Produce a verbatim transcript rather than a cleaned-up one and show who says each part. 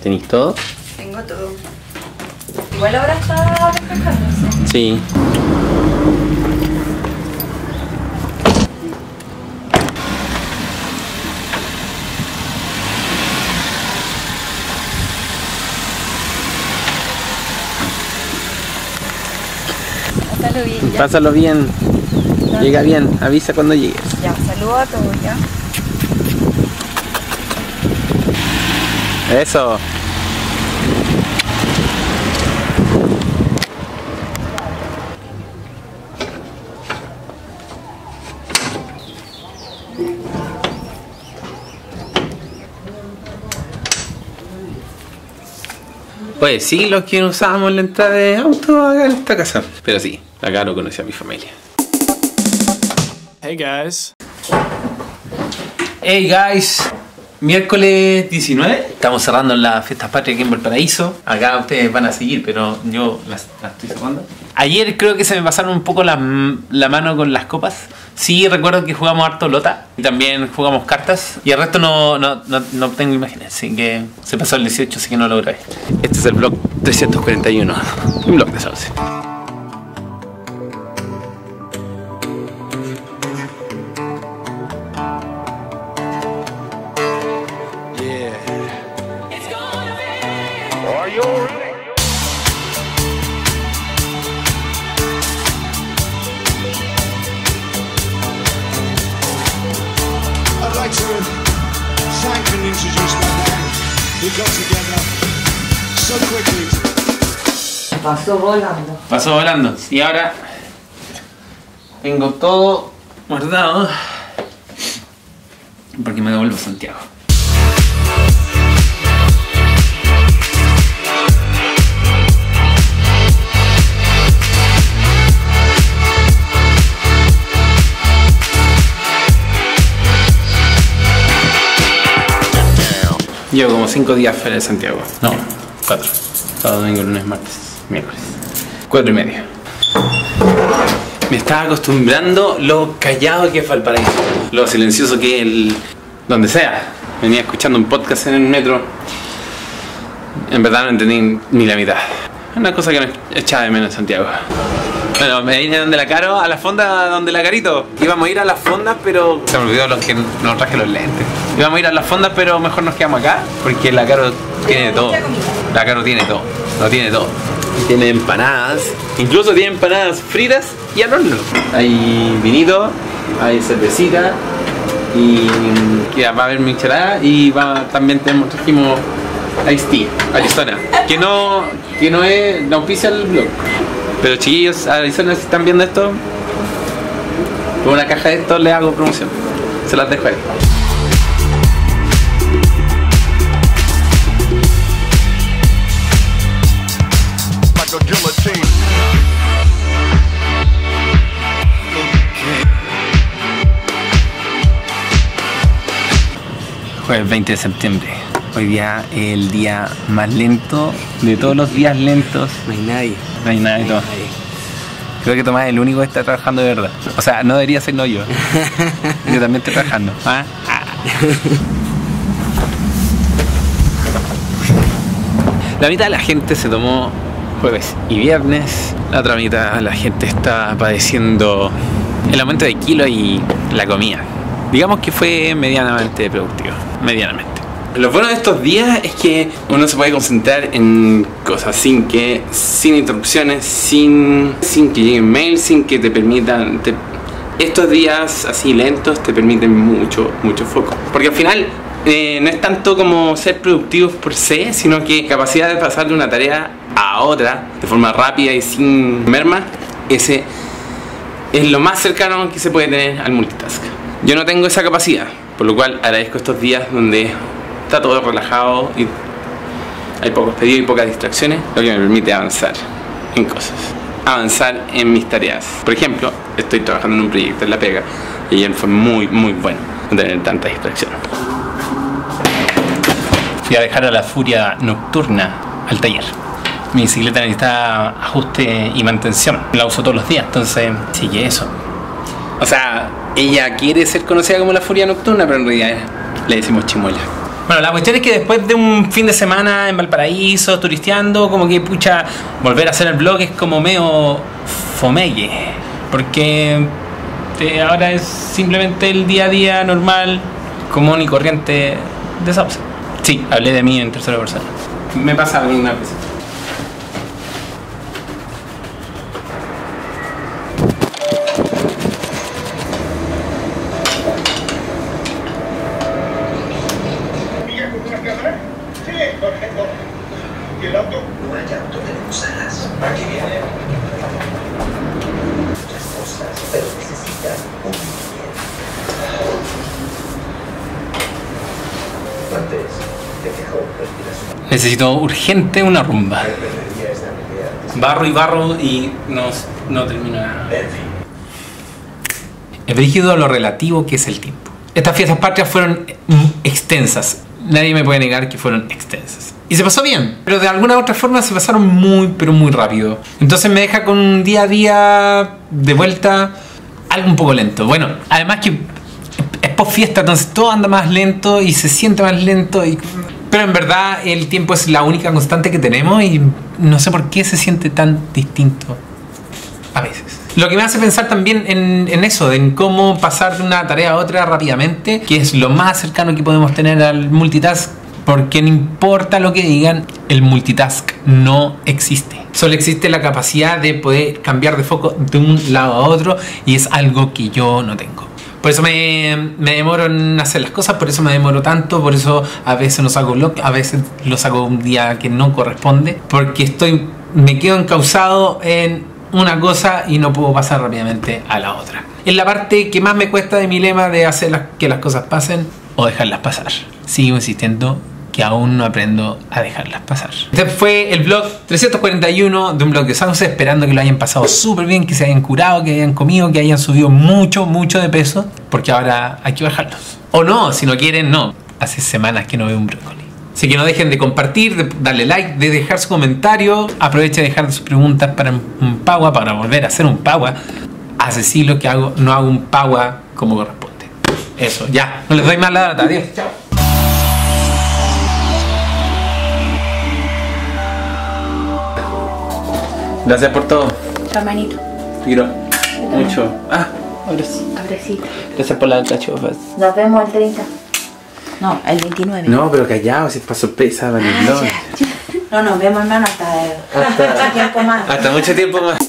Speaker 1: ¿Tenéis todo?
Speaker 2: Tengo todo. Igual ahora está despejándose.
Speaker 1: Sí.
Speaker 2: Pásalo bien ya.
Speaker 1: Pásalo bien. Llega bien. Avisa cuando llegues.
Speaker 2: Ya, saludo a todos ya.
Speaker 1: Eso. Pues sí, los que usábamos la entrada de auto acá en esta casa. Pero sí, acá lo conocí a mi familia.
Speaker 3: Hey guys.
Speaker 1: Hey guys. Miércoles diecinueve. Estamos cerrando las fiestas patrias aquí en Valparaíso. Acá ustedes van a seguir, pero yo las, las estoy cerrando. Ayer creo que se me pasaron un poco la, la mano con las copas. Sí, recuerdo que jugamos harto lota. Y también jugamos cartas. Y el resto no, no, no, no tengo imágenes. Así que se pasó el dieciocho, así que no lo grabé. Este es el vlog trescientos cuarenta y uno. Un vlog de Sauce.
Speaker 2: Pasó volando.
Speaker 1: Pasó volando. Y ahora tengo todo guardado porque me devuelvo a Santiago. Llevo como cinco días fuera de Santiago. No, cuatro. Sábado, domingo, lunes, martes, miércoles. Cuatro y medio. Me estaba acostumbrando lo callado que es Valparaíso. Lo silencioso que es el... donde sea. Venía escuchando un podcast en el metro. En verdad no entendí ni la mitad. Una cosa que me echaba de menos en Santiago. Bueno, me vine donde la Caro, a la fonda donde la Carito. Íbamos a ir a las fondas, pero se me olvidó los que no traje los lentes. Íbamos a ir a las fondas, pero mejor nos quedamos acá, porque la Caro tiene todo. La Caro tiene todo, lo tiene todo. Tiene empanadas, incluso tiene empanadas fritas y al horno. Hay vinito, hay cervecita y ya va a haber michelada y va, también tenemos, trajimos Ice Tea, Arizona, que no, que no es, no auspicia el blog. Pero chiquillos, Arizona, si están viendo esto, con una caja de esto les hago promoción. Se las dejo ahí. Jueves veinte de septiembre. Hoy día es el día más lento de todos los días lentos.
Speaker 4: No hay nadie.
Speaker 1: No hay nadie. No hay nadie. Creo que Tomás es el único que está trabajando de verdad. O sea, no debería ser no yo. Yo también estoy trabajando. ¿Ah? Ah. La mitad de la gente se tomó jueves y viernes. La otra mitad de la gente está padeciendo el aumento de kilos y la comida. Digamos que fue medianamente productivo. Medianamente. Lo bueno de estos días es que uno se puede concentrar en cosas sin que, sin interrupciones, sin, sin que lleguen mails, sin que te permitan... Te, estos días así lentos te permiten mucho, mucho foco. Porque al final eh, no es tanto como ser productivos por se, sino que capacidad de pasar de una tarea a otra de forma rápida y sin merma, ese es lo más cercano que se puede tener al multitask. Yo no tengo esa capacidad, por lo cual agradezco estos días donde está todo relajado y hay pocos pedidos y pocas distracciones, lo que me permite avanzar en cosas, avanzar en mis tareas. Por ejemplo, estoy trabajando en un proyecto en La Pega y ayer fue muy muy bueno no tener tanta distracción. Fui a dejar a la Furia Nocturna al taller. Mi bicicleta necesita ajuste y mantención, la uso todos los días, entonces sigue eso. O sea, ella quiere ser conocida como la Furia Nocturna, pero en realidad le decimos Chimuela. Bueno, la cuestión es que después de un fin de semana en Valparaíso, turisteando, como que pucha, volver a hacer el vlog es como medio fomegue. Porque eh, ahora es simplemente el día a día normal, común y corriente de Sauce. Sí, hablé de mí en tercera persona. Me pasa una vez.
Speaker 3: ¿Y el auto? No hay auto, tenemos alas. Aquí viene. Muchas cosas, pero necesitan un viviente. Antes de que Hope retire su...
Speaker 1: Necesito urgente una rumba. Barro y barro y no, no termino nada.
Speaker 3: En fin.
Speaker 1: Es brígido lo relativo que es el tiempo. Estas fiestas patrias fueron extensas. Nadie me puede negar que fueron extensas. Y se pasó bien, pero de alguna u otra forma se pasaron muy, pero muy rápido. Entonces me deja con un día a día de vuelta algo un poco lento. Bueno, además que es post fiesta, entonces todo anda más lento y se siente más lento. Y... pero en verdad el tiempo es la única constante que tenemos y no sé por qué se siente tan distinto a veces. Lo que me hace pensar también en, en eso, en cómo pasar de una tarea a otra rápidamente, que es lo más cercano que podemos tener al multitask, porque no importa lo que digan, el multitask no existe. Solo existe la capacidad de poder cambiar de foco de un lado a otro y es algo que yo no tengo. Por eso me, me demoro en hacer las cosas, por eso me demoro tanto, por eso a veces los hago lo, a veces los hago un día que no corresponde, porque estoy, me quedo encauzado en una cosa y no puedo pasar rápidamente a la otra. Es la parte que más me cuesta de mi lema de hacer las, que las cosas pasen o dejarlas pasar. Sigo insistiendo que aún no aprendo a dejarlas pasar. Este fue el vlog trescientos cuarenta y uno de un blog de Sauce, esperando que lo hayan pasado súper bien, que se hayan curado, que hayan comido, que hayan subido mucho, mucho de peso, porque ahora hay que bajarlos. O no, si no quieren, no. Hace semanas que no veo un brócoli. Así que no dejen de compartir, de darle like, de dejar su comentario. Aprovechen de dejar sus preguntas para un Paua, para volver a hacer un Paua. Hace siglos que hago, no hago un Paua como corresponde. Eso, ya. No les doy más la data. Adiós. Chao. Gracias por todo.
Speaker 2: Tu hermanito.
Speaker 1: Te quiero mucho. Ah, abrazo.
Speaker 2: Abrecito.
Speaker 1: Gracias por las cachofas.
Speaker 2: Nos vemos el treinta. No, el veintinueve.
Speaker 1: No, pero callado, si es para sorpresa, vale.
Speaker 2: Ah, no, nos vemos, hermano, hasta, hasta mucho tiempo más.
Speaker 1: Hasta mucho tiempo más.